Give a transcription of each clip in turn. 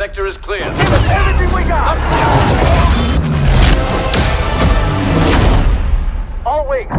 Sector is clear. Give us everything we got! All wings.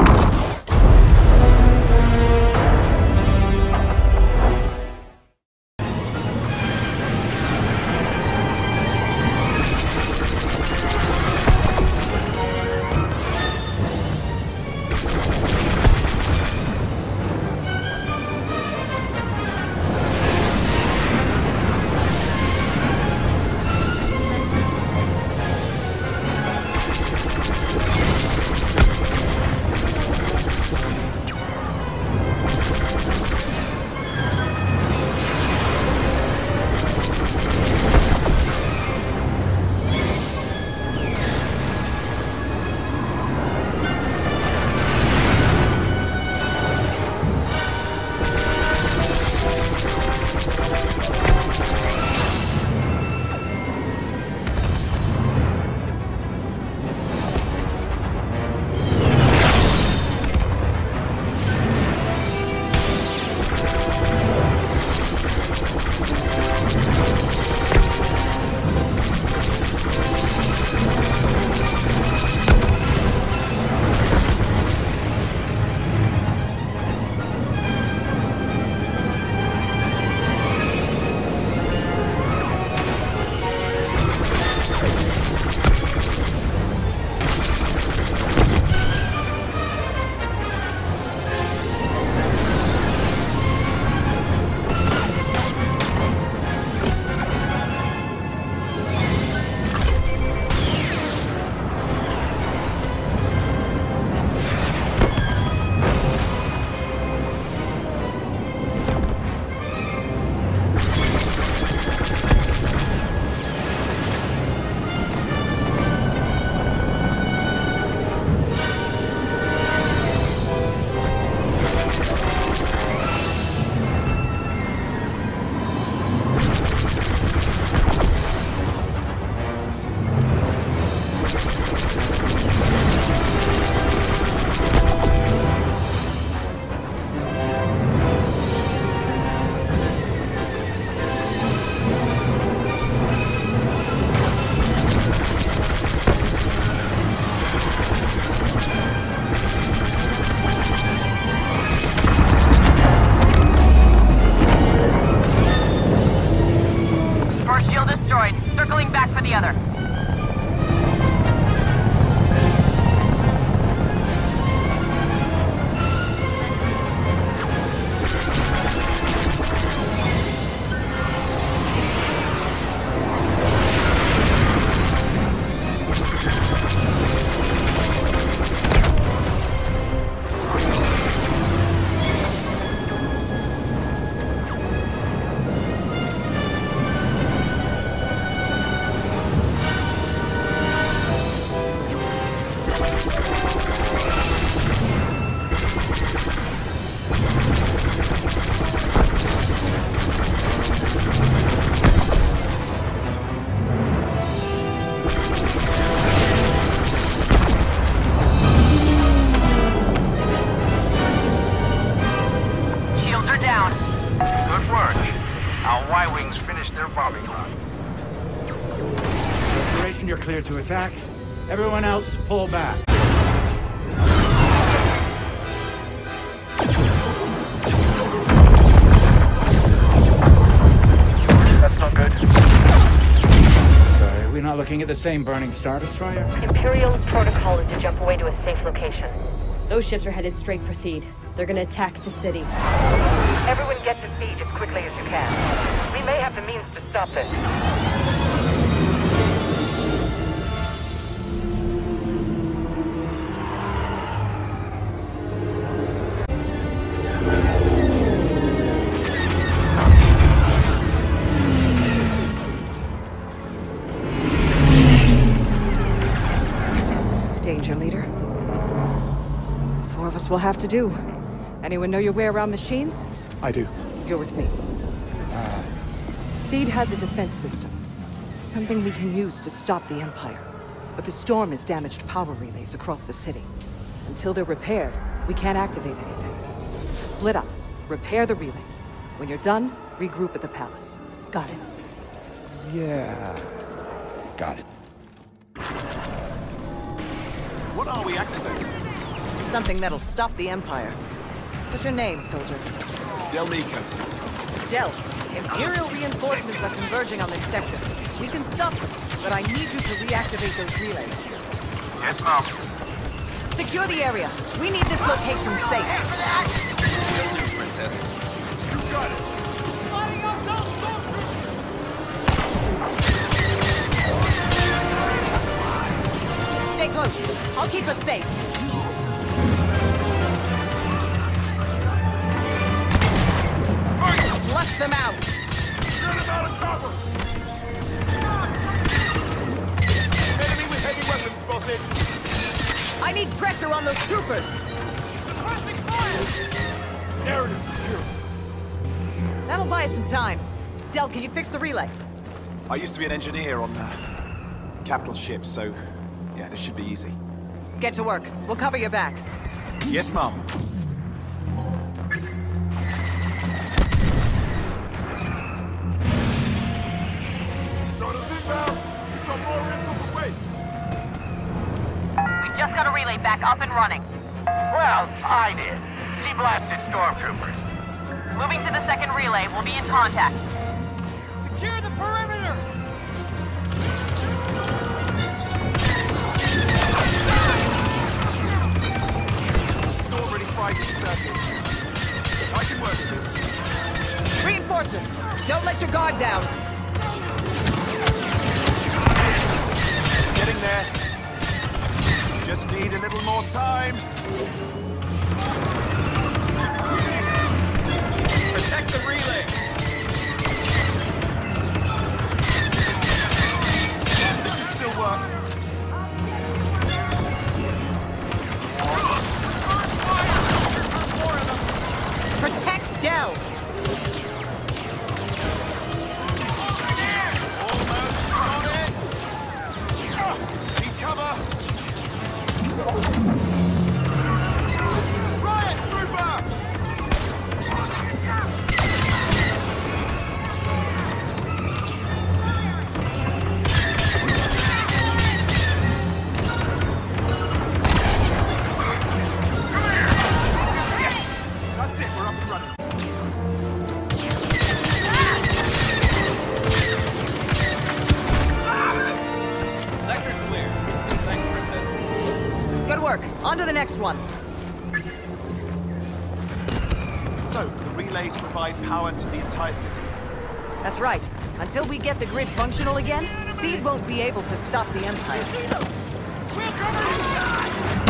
Circling back for the other. You're clear to attack. Everyone else, pull back. That's not good. Sorry, we're not looking at the same burning Star Destroyer? Imperial protocol is to jump away to a safe location. Those ships are headed straight for Theed. They're gonna attack the city. Everyone get to Theed as quickly as you can. We may have the means to stop this. Danger, leader. 4 of us will have to do. Anyone know your way around machines? I do. You're with me. Theed has a defense system. Something we can use to stop the Empire. But the storm has damaged power relays across the city. Until they're repaired, we can't activate anything. Split up. Repair the relays. When you're done, regroup at the palace. Got it. Yeah. Got it. What are we activating? Something that'll stop the Empire. What's your name, soldier? Del Nico. Del, Imperial reinforcements are converging on this sector. We can stop them, but I need you to reactivate those relays. Yes, Mom. Secure the area. We need this location safe. Will do, Princess. You got it. Stay close. I'll keep us safe. Flush them out. Get him out of cover. Enemy with heavy weapons spotted. I need pressure on those troopers. Suppressing fire. There it is, secure. That'll buy us some time. Del, can you fix the relay? I used to be an engineer on capital ships, so yeah, this should be easy. Get to work. We'll cover your back. Yes, Mom. Shuttle inbound. We've got more rigs on the way. We've just got a relay back up and running. Well, I did. She blasted stormtroopers. Moving to the second relay. We'll be in contact. Secure the perimeter. Storm already fried these circuits. I can work with this. Reinforcements. Don't let your guard down. Getting there. Just need a little more time. Protect the relay. This will still work. Protect Del. Almost on it. Need cover. Riot trooper. Yes, that's it. We're up and running. Sector's clear. Thanks, Princess. Good work. On to the next one. So, the relays provide power to the entire city. That's right. Until we get the grid functional again, Theed won't be able to stop the Empire. We'll cover your side.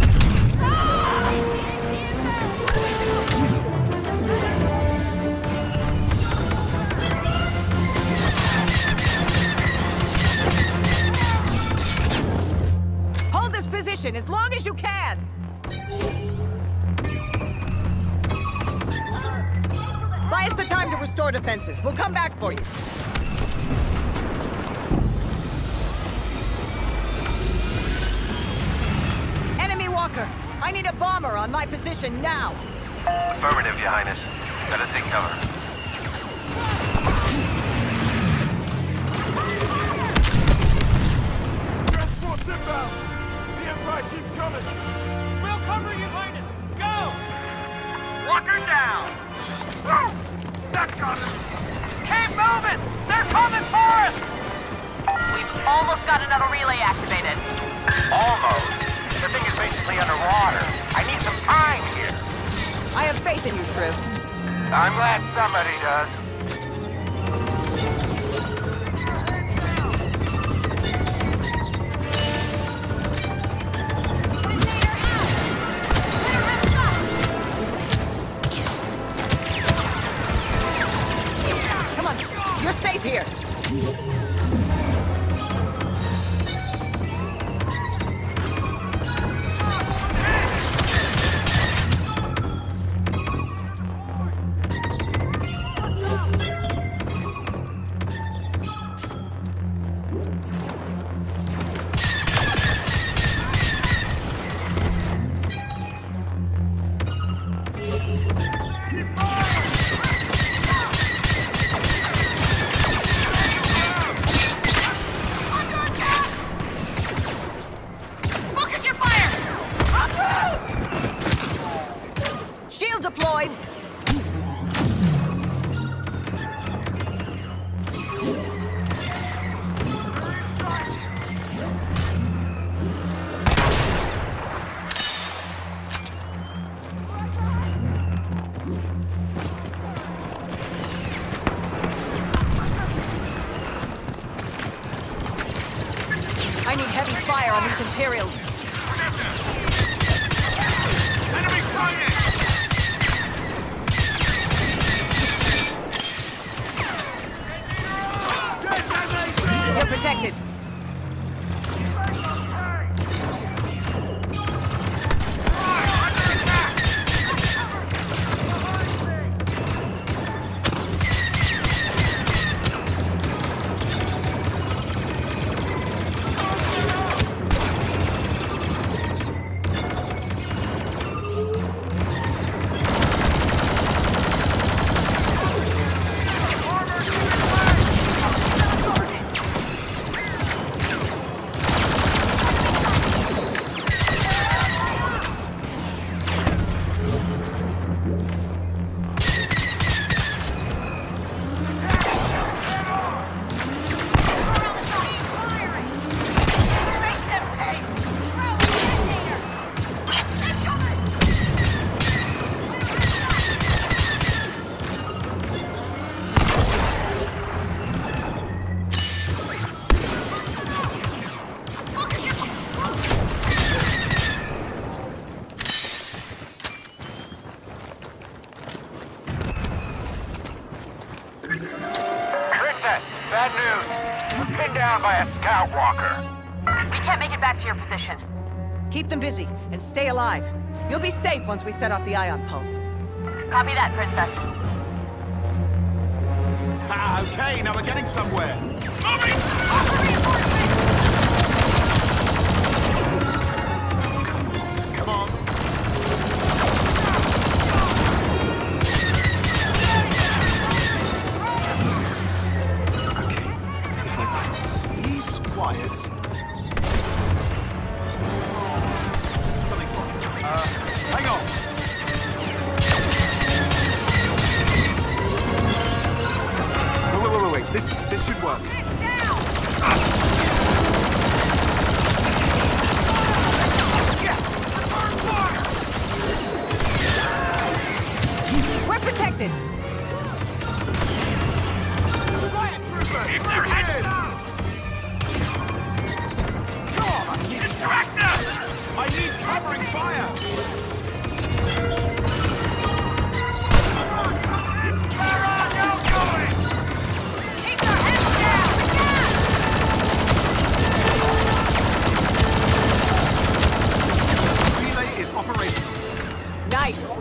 Hold this position as long as you can! Buy us the time to restore defenses. We'll come back for you. Enemy walker! I need a bomber on my position now! Affirmative, Your Highness. Gotta take cover. Transport's inbound. The Empire keeps coming. We'll cover you, Highness. Go! Walker down! Woo! That's got it! Keep moving! They're coming for us! We've almost got another relay activated. Almost. The thing is basically underwater. I need some time here. I have faith in you, Shriv. I'm glad somebody does. Come on, you're safe here. I need heavy fire on these Imperials. Enemy sighted! You're protected. Bad news. We're pinned down by a scout walker. We can't make it back to your position. Keep them busy and stay alive. You'll be safe once we set off the ion pulse. Copy that, Princess. Ah, okay, now we're getting somewhere. Moving! Offer reinforcement! Come on. Okay, if I cross these wires... Something's wrong. Hang on. Wait. This should work. We're protected! Keep their heads down! Sure! Distract them! I need covering fire! Where are you going? Keep their heads down! Relay is operational. Nice!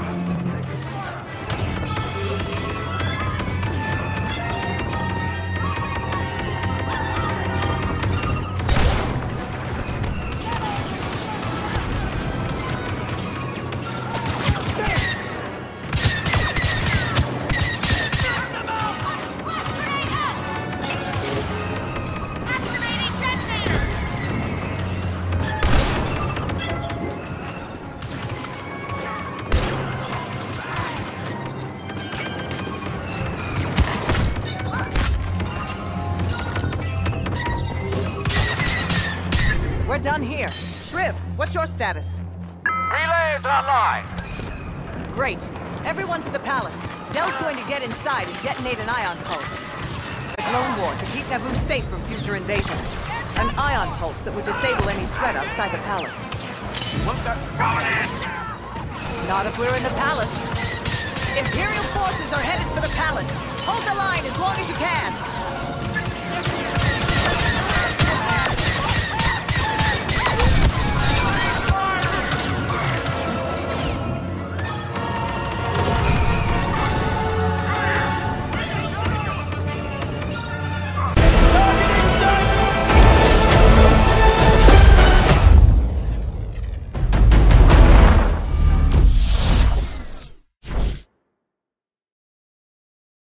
We're done here. Shriv, what's your status? Relay is online. Great. Everyone to the palace. Dell's going to get inside and detonate an ion pulse. The Clone War to keep Naboo safe from future invasions. An ion pulse that would disable any threat outside the palace. Won't that... Not if we're in the palace. Imperial forces are headed for the palace. Hold the line as long as you can.